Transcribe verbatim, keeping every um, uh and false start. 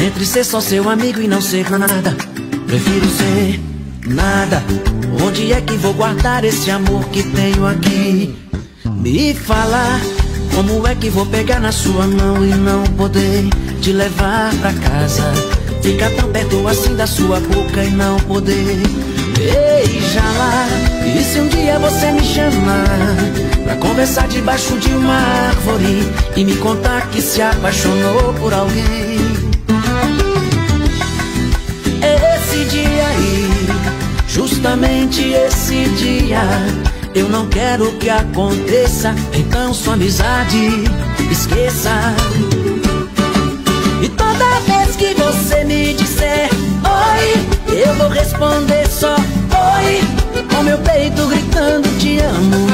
Entre ser só seu amigo e não ser nada, prefiro ser nada. Onde é que vou guardar esse amor que tenho aqui? Me fala, como é que vou pegar na sua mão e não poder te levar pra casa? Ficar tão perto assim da sua boca e não poder beijá-la. E se um dia você me chamar pra conversar debaixo de uma árvore e me contar que se apaixonou por alguém, esse dia aí, justamente esse dia, eu não quero que aconteça. Então sua amizade esqueça. E toda vez que você me disser oi, eu vou responder só oi, com meu peito gritando te amo.